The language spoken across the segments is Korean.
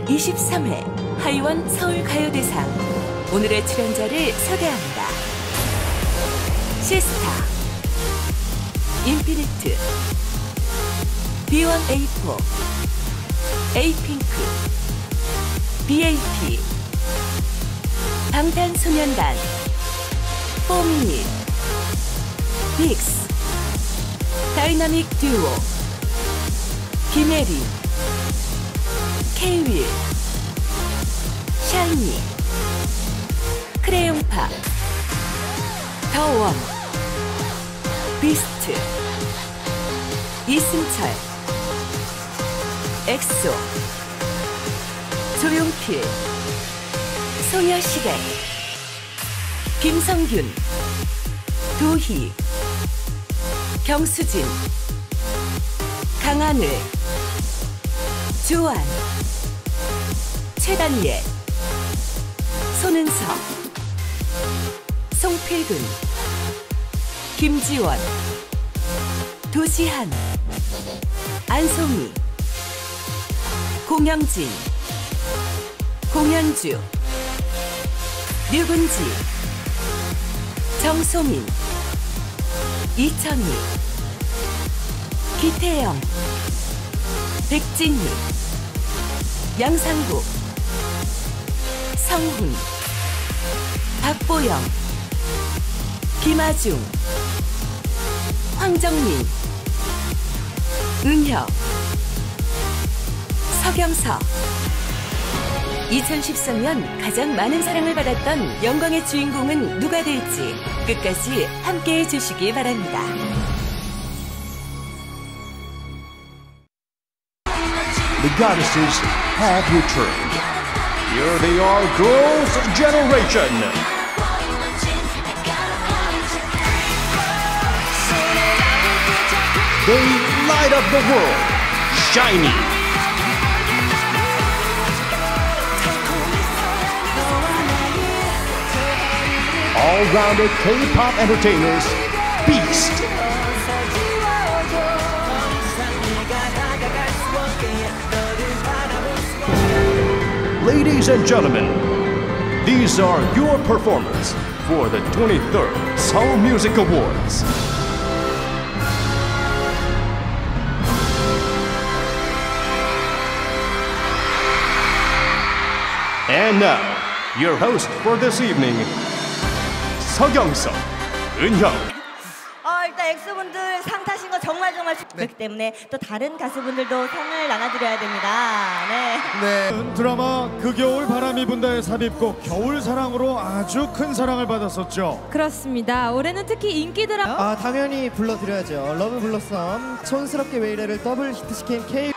제23회 하이원 서울가요대상 오늘의 출연자를 소개합니다. 시스타, 인피니트, B1A4, 에이핑크, BAP, 방탄소년단, 포미닛, 빅스, 다이나믹 듀오, 김혜리, K-윌, 샤이니, 크레용팝, 더원, 비스트, 이승철, 엑소, 조용필, 소녀시대, 김성균, 도희, 경수진, 강하늘, 조안, 최단예, 손은석, 송필근, 김지원, 도시한, 안송이, 공영진, 공현주, 류근지, 정소민, 이천희, 기태영, 백진희, 양상국, 성훈, 박보영, 김아중, 황정민, 은혁, 서경석. 2013년 가장 많은 사랑을 받았던 영광의 주인공은 누가 될지 끝까지 함께해 주시기 바랍니다. The goddesses have returned. Here they are, girls' generation. They light up the world, shiny. All-rounded K-pop entertainers, Beast. Ladies and gentlemen, these are your performers for the 23rd Seoul Music Awards. And now, your host for this evening, 서경석, 은형. 일단 엑소분들 상 타신 거 정말 축하드리기 때문에 또 다른 가수분들도 상을 나눠드려야 됩니다. 네. 드라마 그 겨울 바람이 분다에 삽입곡 겨울 사랑으로 아주 큰 사랑을 받았었죠. 그렇습니다. 올해는 특히 인기 드라마 당연히 불러드려야죠. 러브 블러썸 촌스럽게 왜 이래를 더블 히트시킨 K.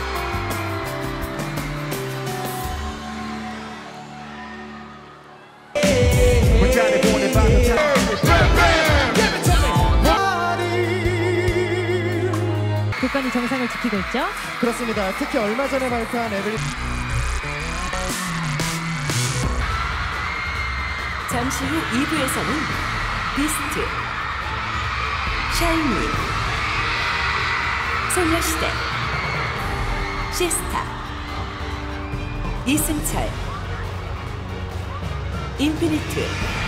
국간이 정상을 지키고 있죠. 그렇습니다. 특히 얼마 전에 발표한 에블리. 잠시 후 2부에서는 비스트, 샤이니, 소녀시대, 시스타, 이승철, 인피니트,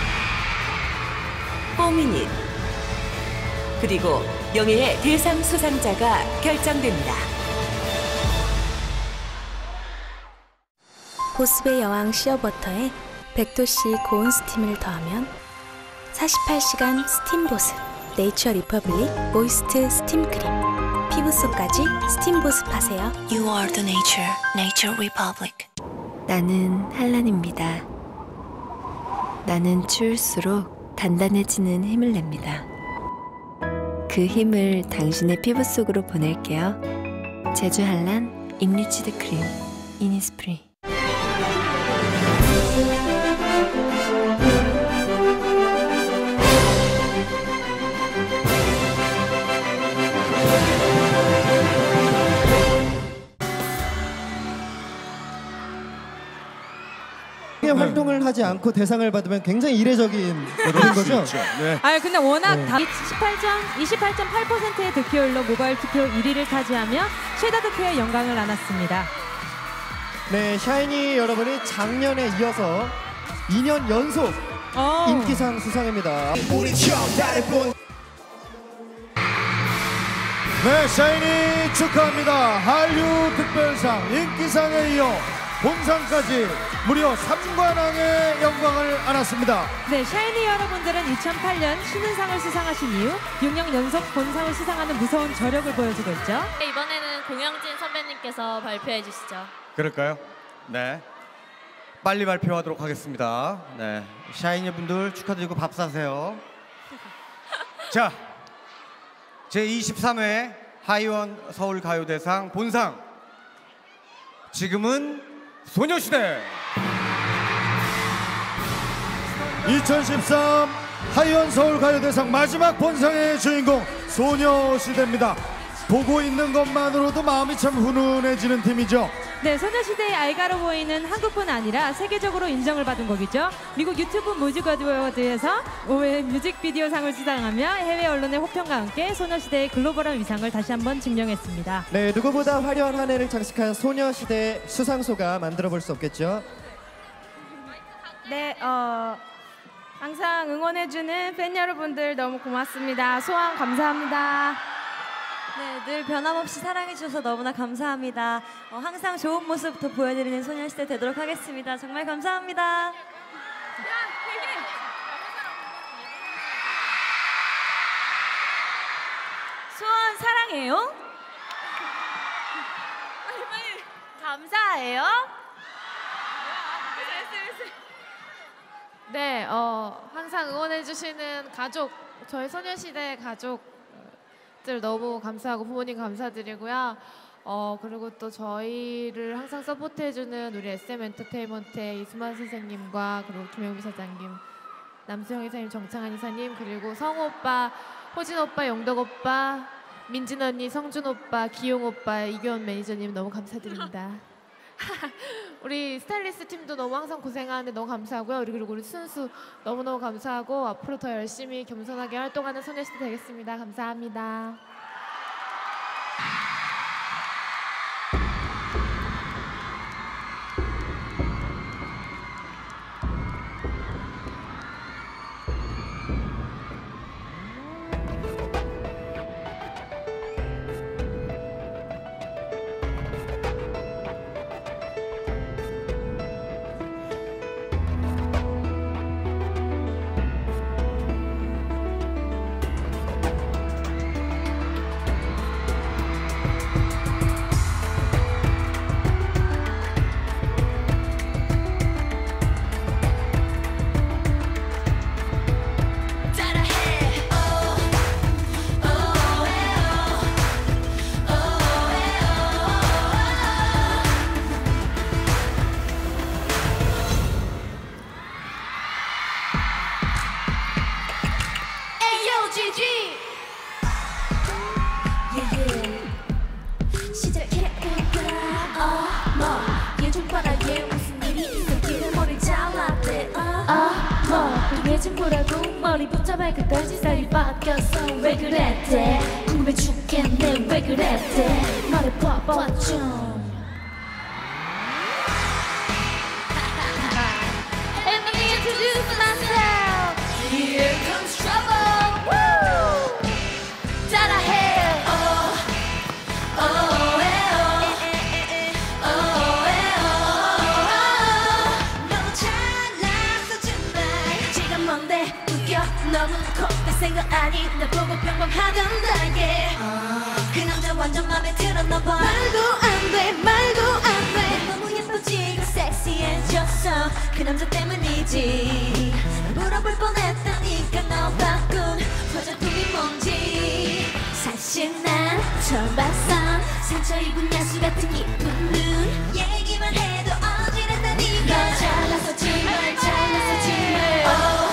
포미닛, 그리고 영예의 대상 수상자가 결정됩니다. 보습의 여왕 시어버터에 100도씨 고온 스팀을 더하면 48시간 스팀 보습 네이처 리퍼블릭 모이스트 스팀 크림 피부 속까지 스팀 보습하세요. You are the nature, Nature Republic. 나는 한란입니다. 나는 추울수록 단단해지는 힘을 냅니다. 그 힘을 당신의 피부 속으로 보낼게요. 제주 한란 인리치드 크림 이니스프리. 활동을 하지 않고 대상을 받으면 굉장히 이례적인 거죠? 네. 근데 워낙 28.8%의 득표율로 모바일 투표 1위를 차지하며 최다 득표의 영광을 안았습니다. 네, 샤이니 여러분이 작년에 이어서 2년 연속 인기상 수상입니다. 네, 샤이니 축하합니다. 한류 특별상 인기상에 이어 본상까지 무려 3관왕의 영광을 안았습니다. 네, 샤이니 여러분들은 2008년 신인상을 수상하신 이후 6년 연속 본상을 수상하는 무서운 저력을 보여주고 있죠. 네, 이번에는 공영진 선배님께서 발표해 주시죠. 그럴까요? 네. 빨리 발표하도록 하겠습니다. 네, 샤이니 분들 축하드리고 밥 사세요. 자, 제23회 하이원 서울가요대상 본상. 지금은 소녀시대 2013 하이원 서울가요대상 마지막 본상의 주인공 소녀시대입니다. 보고 있는 것만으로도 마음이 참 훈훈해지는 팀이죠. 네, 소녀시대의 알가로 보이는 한국뿐 아니라 세계적으로 인정을 받은 곡이죠. 미국 유튜브 뮤직 어워드에서 5회 뮤직비디오상을 수상하며 해외 언론의 호평과 함께 소녀시대의 글로벌한 위상을 다시 한번 증명했습니다. 네, 누구보다 화려한 한 해를 장식한 소녀시대 수상소가 만들어 볼 수 없겠죠. 네, 항상 응원해주는 팬 여러분들 너무 고맙습니다. 소원 감사합니다. 네, 늘 변함없이 사랑해주셔서 너무나 감사합니다. 항상 좋은 모습부터 보여드리는 소녀시대 되도록 하겠습니다. 정말 감사합니다. 소원 사랑해요? 감사해요? 네, 항상 응원해주시는 가족, 저희 소녀시대 가족들 너무 감사하고 부모님 감사드리고요. 그리고 또 저희를 항상 서포트해주는 우리 SM엔터테인먼트의 이수만 선생님과 그리고 김영미 사장님, 남수영 이사님, 정창한 이사님, 그리고 성우 오빠, 호진 오빠, 영덕 오빠, 민진 언니, 성준 오빠, 기용 오빠, 이교원 매니저님 너무 감사드립니다. 우리 스타일리스트 팀도 너무 항상 고생하는데 너무 감사하고요. 그리고 우리 순수 너무너무 감사하고 앞으로 더 열심히 겸손하게 활동하는 소녀시대 되겠습니다. 감사합니다. 머리부터 발끝까지 살이 바뀌었어. 왜 그랬대? 궁금해 죽겠네. 왜 그랬대? 말해봐 좀. Let me introduce myself. Here comes trouble. Woo! 따라해. 너무 컸대 생각 아니 나 보고 평범하던다 yeah. 그 남자 완전 맘에 들었나봐. 말도 안돼 말도 안돼. 너무 예뻐지고 섹시해졌어. 그 남자 때문이지. 물어볼 뻔했다니까 너 바꾼 화장품이 뭔지. 사실 난 처음 봤어. 상처 입은 야수 같은 이쁜 눈. 얘기만 해도 어지럽다니까. 너 잘났어 정말 잘났어 정말.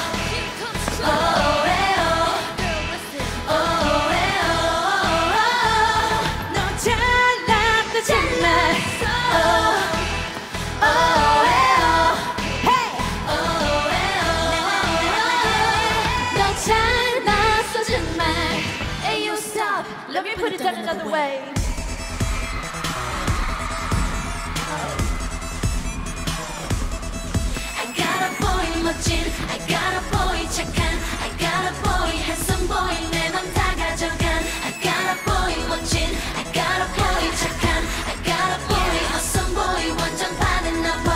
Let me put it down another way. 멋진 I got a boy 착한 I got a boy handsome boy 내 맘 다 가져간 I got a boy 멋진 I got a boy 착한 I got a boy awesome boy 완전 반했나봐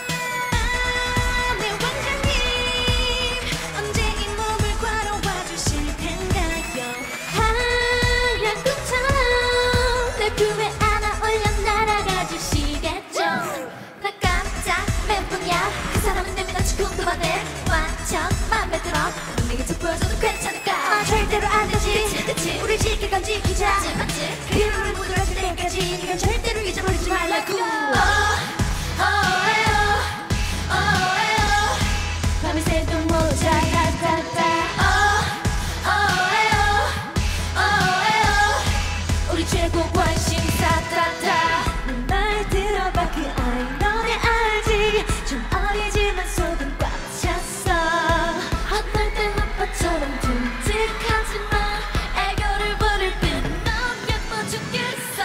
내 왕자님 언제 이 몸을 과로와 주실 텐가요 하얀 꿈처럼 내 품에 안아 올려 날아가 주시겠죠 나 깜짝 멘붕이야 그 사람은 내 믿어 지금도 반해 완전 맘에 들어 내게 좀 보여줘도 괜찮을까 절대로 안 되지 그치 우리 지킬 건 지키자 그 이름을 묻어줄 때까지 네가 절대로 잊어버리지 말라고 밤새도 모자 우리 최고 관심사 말 들어봐 그 아이 너네 알지 좀 어리지만 속은 꽉 찼어 어떨 땐 오빠처럼 듬직하지만 애교를 부릴 뿐 너무 예뻐 죽겠어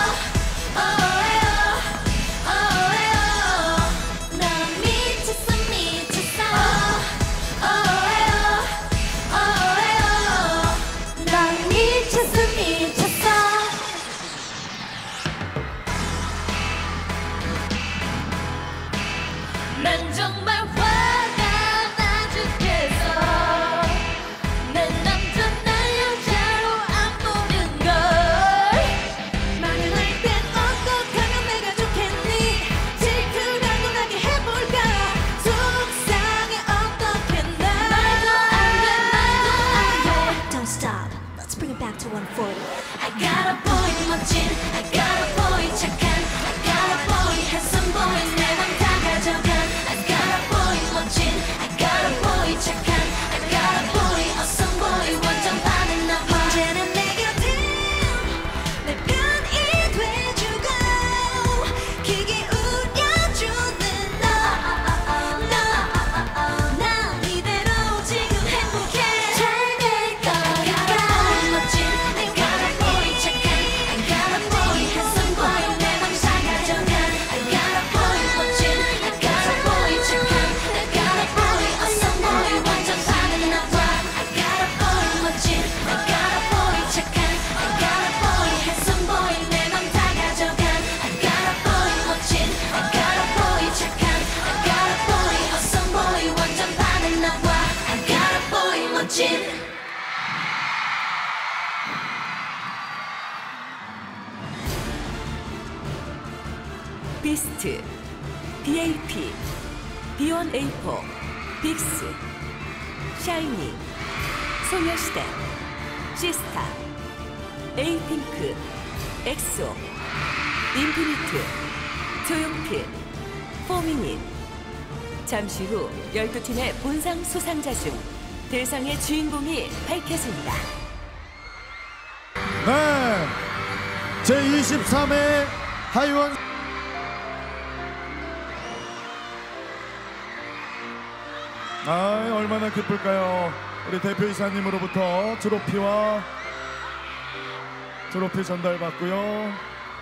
나 미쳤어 미쳤어 나 미쳤어 미쳤어 난 정말 화가 나 죽겠어 내 남자 날 여자로 안 보는걸 말을 할 땐 어떡하면 내가 좋겠니 질투라도 나게 해볼까 속상해 어떻게 나 말도 안돼 Don't stop Let's bring it back to 140 I got a boy 멋진 I got a boy 착한 I got a boy handsome boy 내 맘 다 가져간 I got a boy 멋진 I got a boy 착한 I got a boy awesome boy 완전 반했나봐 언제나 내 곁에 내 편이 돼주고 기기 울려주는 난 이대로 지금 행복해 잘 될 거니까 멋진 I got a boy 착한 I got a boy handsome boy 내 맘 다 가져간 I got a boy 멋진 I got a boy 착한 I got a boy awesome boy 완전 반했나봐 I got a boy 멋진 I got a boy 착한 I got a boy handsome boy 내 맘 다 가져간 I got a boy 멋진 I got a boy 착한 I got a boy awesome boy 완전 반했나봐 I got a boy 멋진 비스트, BAP, B1A4, 빅스, 샤이니, 소녀시대, 시스타, 에이핑크, 엑소, 인피니트, 조용필, 포미닛. 잠시 후 12팀의 본상 수상자 중 대상의 주인공이 밝혀집니다. 네, 제23회 하이원 얼마나 기쁠까요? 우리 대표이사님으로부터 트로피 전달받고요.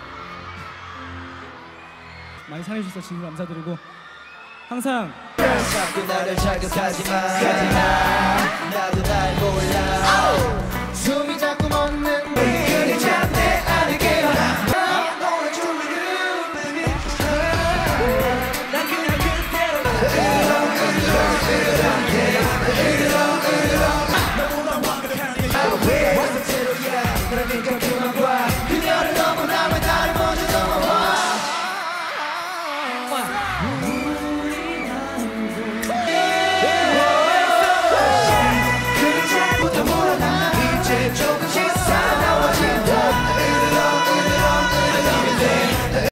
많이 사랑해주셔서 진심 감사드리고 항상 자꾸 나를 자극하지마 나도 날 몰라 숨이 자꾸 멎는